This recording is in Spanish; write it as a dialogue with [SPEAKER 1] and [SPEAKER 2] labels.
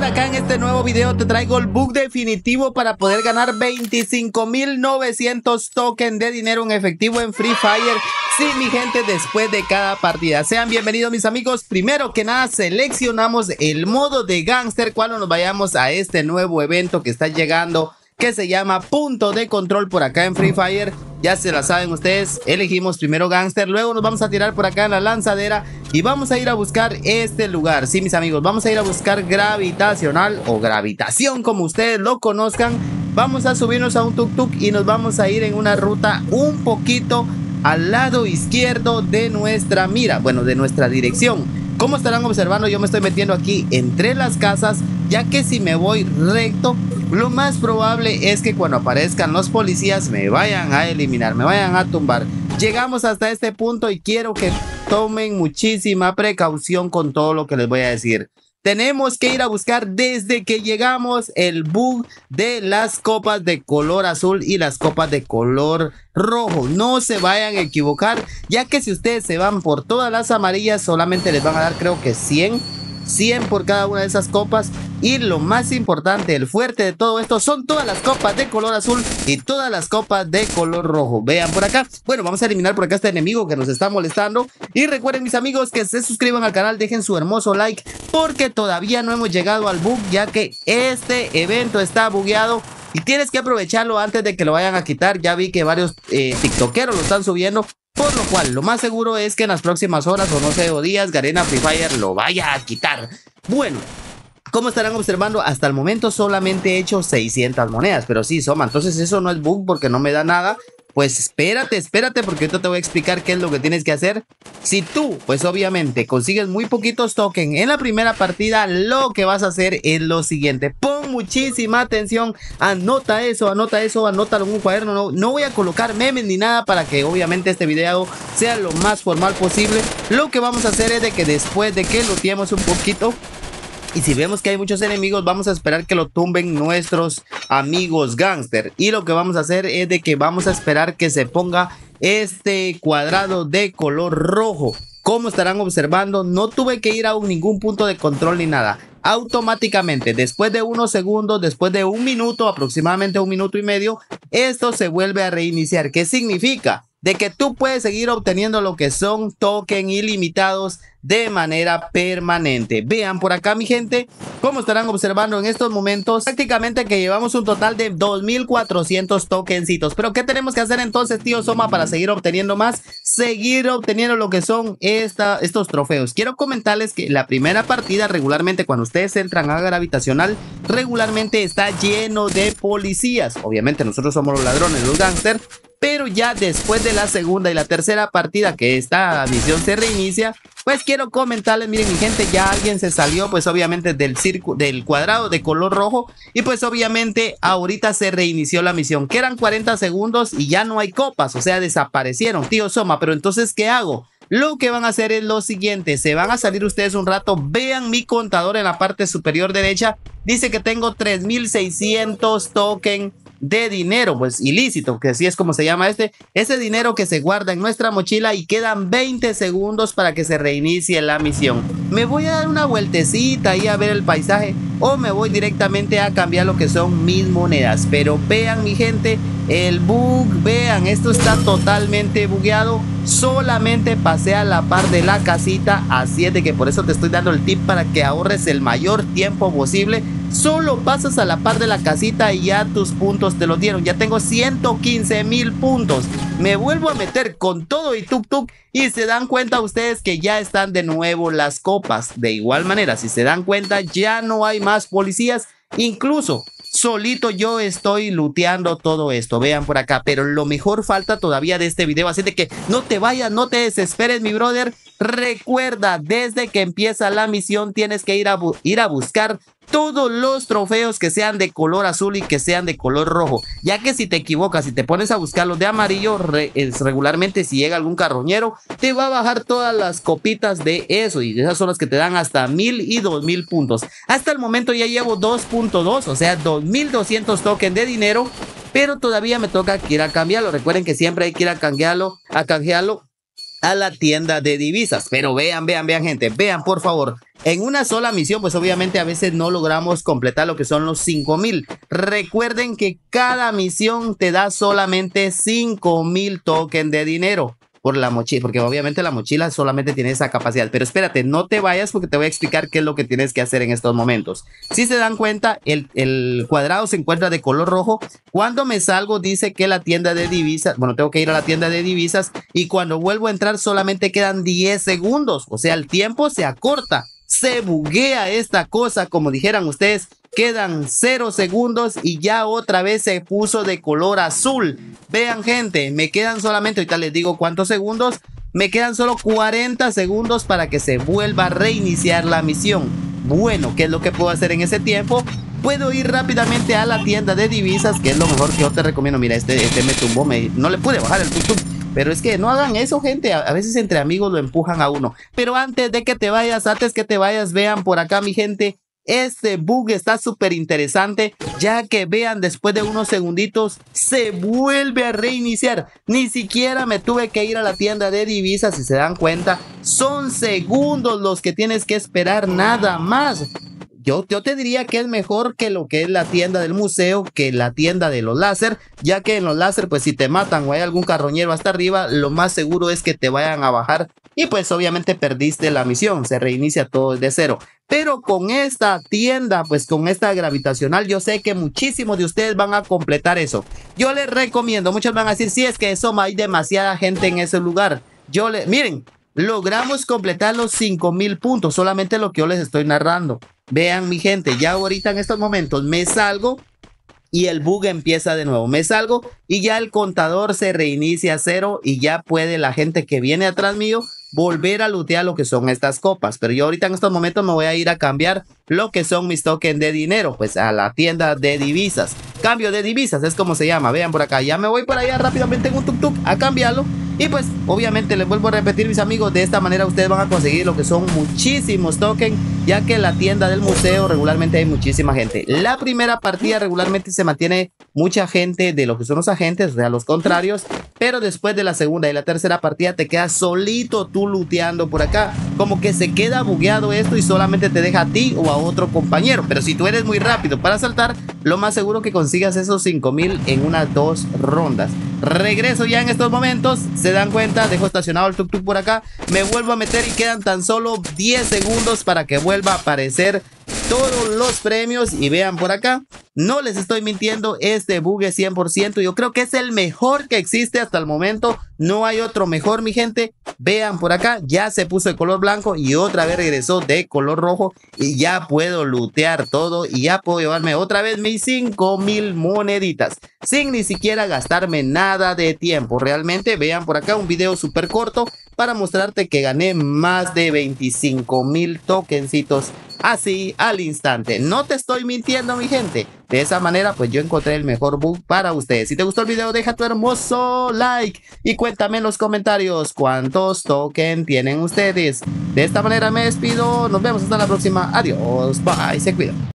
[SPEAKER 1] acá en este nuevo video te traigo el bug definitivo para poder ganar 25.900 tokens de dinero en efectivo en Free Fire. Sí, mi gente, después de cada partida. Sean bienvenidos, mis amigos. Primero que nada, seleccionamos el modo de Gangster cuando nos vayamos a este nuevo evento que está llegando, que se llama Punto de Control por acá en Free Fire. Ya se la saben ustedes, elegimos primero Gangster, luego nos vamos a tirar por acá en la lanzadera y vamos a ir a buscar este lugar. Sí, mis amigos, vamos a ir a buscar Gravitacional o Gravitación, como ustedes lo conozcan. Vamos a subirnos a un tuk-tuk y nos vamos a ir en una ruta un poquito al lado izquierdo de nuestra mira, bueno, de nuestra dirección. Como estarán observando, yo me estoy metiendo aquí entre las casas, ya que si me voy recto, lo más probable es que cuando aparezcan los policías me vayan a eliminar, me vayan a tumbar. Llegamos hasta este punto y quiero que tomen muchísima precaución con todo lo que les voy a decir. Tenemos que ir a buscar desde que llegamos el bug de las copas de color azul y las copas de color rojo. No se vayan a equivocar, ya que si ustedes se van por todas las amarillas solamente les van a dar, creo que 100 por cada una de esas copas. Y lo más importante, el fuerte de todo esto, son todas las copas de color azul y todas las copas de color rojo. Vean por acá. Bueno, vamos a eliminar por acá a este enemigo que nos está molestando. Y recuerden, mis amigos, que se suscriban al canal, dejen su hermoso like, porque todavía no hemos llegado al bug, ya que este evento está bugueado y tienes que aprovecharlo antes de que lo vayan a quitar. Ya vi que varios tiktokeros lo están subiendo, por lo cual lo más seguro es que en las próximas horas o no sé, o días, Garena Free Fire lo vaya a quitar. Bueno, como estarán observando, hasta el momento solamente he hecho 600 monedas. Pero sí, Soma, entonces eso no es bug porque no me da nada. Pues espérate, porque ahorita te voy a explicar qué es lo que tienes que hacer. Si tú, pues obviamente, consigues muy poquitos tokens en la primera partida, lo que vas a hacer es lo siguiente. Pon muchísima atención, anota eso, anótalo en un cuaderno. No voy a colocar memes ni nada para que obviamente este video sea lo más formal posible. Lo que vamos a hacer es de que después de que looteemos un poquito, y si vemos que hay muchos enemigos, vamos a esperar que lo tumben nuestros amigos Gangster. Y lo que vamos a hacer es de que vamos a esperar que se ponga este cuadrado de color rojo. Como estarán observando, no tuve que ir a ningún punto de control ni nada. Automáticamente, después de unos segundos, después de un minuto, aproximadamente 1 minuto y medio, esto se vuelve a reiniciar. ¿Qué significa? De que tú puedes seguir obteniendo lo que son tokens ilimitados de manera permanente. Vean por acá, mi gente, como estarán observando en estos momentos, prácticamente que llevamos un total de 2400 tokencitos. Pero ¿qué tenemos que hacer entonces, tío Soma, para seguir obteniendo más? Seguir obteniendo lo que son estos trofeos. Quiero comentarles que la primera partida, regularmente cuando ustedes entran a Gravitacional, regularmente está lleno de policías. Obviamente nosotros somos los ladrones, los gángsters. Pero ya después de la segunda y la tercera partida que esta misión se reinicia, pues quiero comentarles, miren mi gente, ya alguien se salió pues obviamente del cuadrado de color rojo. Y pues obviamente ahorita se reinició la misión, que eran 40 segundos y ya no hay copas, o sea desaparecieron, tío Soma. Pero entonces, ¿qué hago? Lo que van a hacer es lo siguiente, se van a salir ustedes un rato, vean mi contador en la parte superior derecha, dice que tengo 3600 tokens de dinero, pues ilícito, que así es como se llama ese dinero que se guarda en nuestra mochila, y quedan 20 segundos para que se reinicie la misión. Me voy a dar una vueltecita ahí a ver el paisaje, o me voy directamente a cambiar lo que son mis monedas. Pero vean, mi gente, el bug, vean, esto está totalmente bugueado. Solamente pasé a la par de la casita, así es de que por eso te estoy dando el tip para que ahorres el mayor tiempo posible. Solo pasas a la par de la casita y ya tus puntos te los dieron. Ya tengo 115,000 puntos. Me vuelvo a meter con todo y tuk-tuk y se dan cuenta ustedes que ya están de nuevo las copas. De igual manera, si se dan cuenta, ya no hay más policías. Incluso solito yo estoy looteando todo esto. Vean por acá, pero lo mejor falta todavía de este video, así de que no te vayas, no te desesperes, mi brother. Recuerda, desde que empieza la misión tienes que ir a buscar todos los trofeos que sean de color azul y que sean de color rojo, ya que si te equivocas y te pones a buscar los de amarillo, regularmente si llega algún carroñero te va a bajar todas las copitas de eso, y esas son las que te dan hasta 1000 y 2000 puntos. Hasta el momento ya llevo 2.2, o sea 2200 tokens de dinero, pero todavía me toca que ir a cambiarlo. Recuerden que siempre hay que ir a canjearlo a la tienda de divisas. Pero vean gente, vean por favor. En una sola misión, pues obviamente a veces no logramos completar lo que son los 5000. Recuerden que cada misión te da solamente 5000 tokens de dinero por la mochila, porque obviamente la mochila solamente tiene esa capacidad. Pero espérate, no te vayas porque te voy a explicar qué es lo que tienes que hacer en estos momentos. Si se dan cuenta, el cuadrado se encuentra de color rojo. Cuando me salgo dice que la tienda de divisas, bueno, tengo que ir a la tienda de divisas y cuando vuelvo a entrar solamente quedan 10 segundos. O sea, el tiempo se acorta. Se buguea esta cosa, como dijeran ustedes. Quedan 0 segundos y ya otra vez se puso de color azul. Vean gente, me quedan solamente, ahorita les digo cuántos segundos. Me quedan solo 40 segundos para que se vuelva a reiniciar la misión. Bueno, ¿qué es lo que puedo hacer en ese tiempo? Puedo ir rápidamente a la tienda de divisas, que es lo mejor que yo te recomiendo. Mira, este me tumbó, no le pude bajar el tuk-tuk. Pero es que no hagan eso, gente. A veces entre amigos lo empujan a uno. Pero antes de que te vayas, vean por acá, mi gente. Este bug está súper interesante, ya que vean, después de unos segunditos se vuelve a reiniciar. Ni siquiera me tuve que ir a la tienda de divisas, si se dan cuenta. Son segundos los que tienes que esperar, nada más. Yo te diría que es mejor que lo que es la tienda del museo, que la tienda de los láser, ya que en los láser, pues si te matan o hay algún carroñero hasta arriba, lo más seguro es que te vayan a bajar y pues obviamente perdiste la misión, se reinicia todo desde cero. Pero con esta tienda, pues con esta gravitacional, yo sé que muchísimos de ustedes van a completar eso. Yo les recomiendo, muchos van a decir, si es que eso hay demasiada gente en ese lugar. Miren, logramos completar los 5000 puntos, solamente lo que yo les estoy narrando. Vean mi gente, ya ahorita en estos momentos me salgo y el bug empieza de nuevo. Me salgo y ya el contador se reinicia a cero y ya puede la gente que viene atrás mío volver a lootear lo que son estas copas. Pero yo ahorita en estos momentos me voy a ir a cambiar lo que son mis tokens de dinero, pues a la tienda de divisas. Cambio de divisas es como se llama. Vean por acá, ya me voy por allá rápidamente en un tuk-tuk a cambiarlo. Y pues obviamente les vuelvo a repetir, mis amigos, de esta manera ustedes van a conseguir lo que son muchísimos tokens, ya que en la tienda del museo regularmente hay muchísima gente. La primera partida regularmente se mantiene mucha gente de lo que son los agentes, o sea, los contrarios, pero después de la segunda y la tercera partida te quedas solito tú looteando por acá. Como que se queda bugueado esto y solamente te deja a ti o a otro compañero. Pero si tú eres muy rápido para saltar, lo más seguro que consigas esos 5000 en unas 2 rondas. Regreso ya en estos momentos, se dan cuenta, dejo estacionado el tuk-tuk por acá, me vuelvo a meter y quedan tan solo 10 segundos para que vuelva a aparecer todos los premios. Y vean por acá, no les estoy mintiendo, este bug es 100%, yo creo que es el mejor que existe hasta el momento, no hay otro mejor, mi gente. Vean por acá, ya se puso de color blanco y otra vez regresó de color rojo y ya puedo lootear todo y ya puedo llevarme otra vez mis 5000 moneditas sin ni siquiera gastarme nada de tiempo. Realmente vean por acá un video súper corto para mostrarte que gané más de 25,000 tokencitos así al instante. No te estoy mintiendo, mi gente. De esa manera pues yo encontré el mejor bug para ustedes. Si te gustó el video, deja tu hermoso like y cuéntame en los comentarios cuántos tokens tienen ustedes. De esta manera me despido, nos vemos hasta la próxima, adiós, bye, se cuidan.